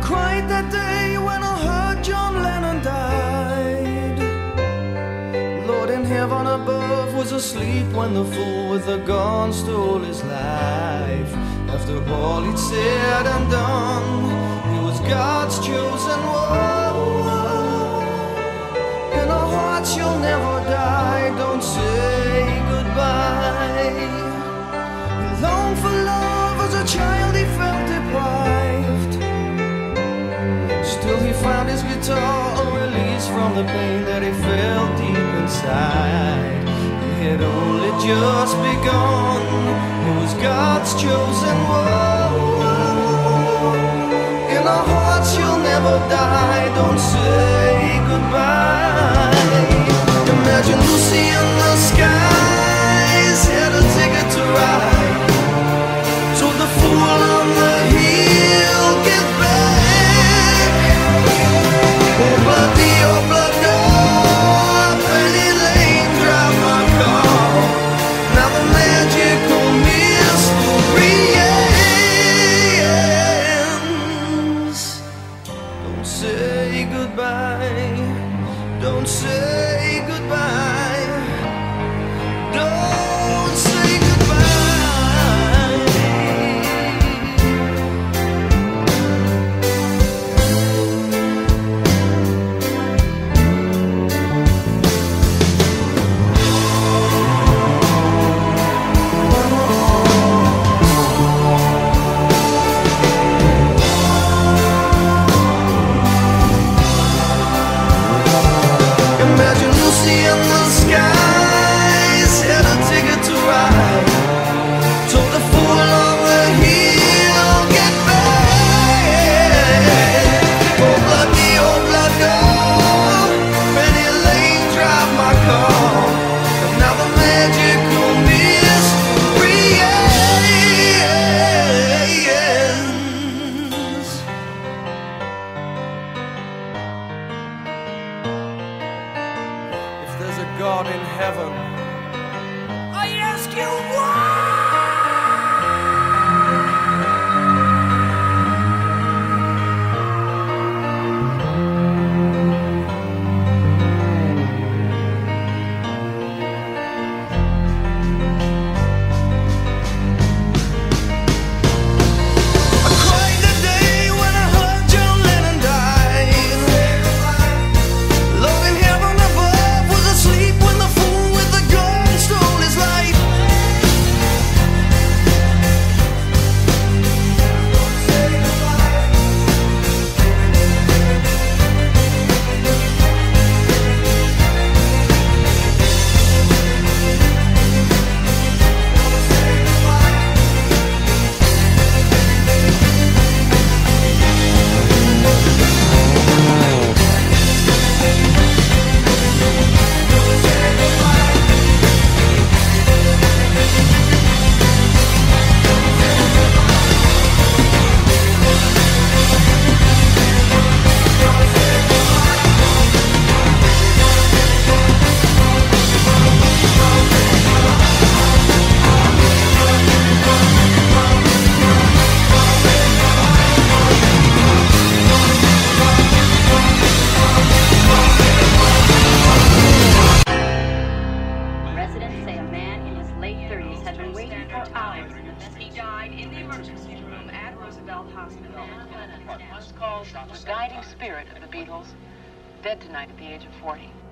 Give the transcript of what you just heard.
cried that day when I heard John Lennon died. Lord in heaven above was asleep when the fool with the gun stole his life. After all he'd said and done, he was God's chosen one. In our hearts you'll never die, don't say goodbye. He longed for love as a child, he felt deprived. Still he found his guitar a release from the pain that he felt deep inside. He had only just begun, he was God's chosen one. In our hearts you'll never die, don't say goodbye. Imagine Lucy in the skies, had a ticket to ride. Told the fool on the hill, get back. Oh bloody, oh bloody, Penny Lane, drive my car. Now the magical mystery ends. Don't say goodbye, don't say goodbye, don't say goodbye. Imagine Lucy in the skies, had a ticket to ride. Told the fool on the hill, get back. Oh bloody, Penny Lane, drive my car. And now the magical mystery ends. If there's a God in heaven, I ask you why? I cried the day when I heard John Lennon died. Lord in heaven above was asleep when the fool with the gun stole his life. Residents say a man in his late 30s had been waiting for hours. He died in the emergency room at Roosevelt Hospital. What was called the guiding spirit of the Beatles, dead tonight at the age of 40.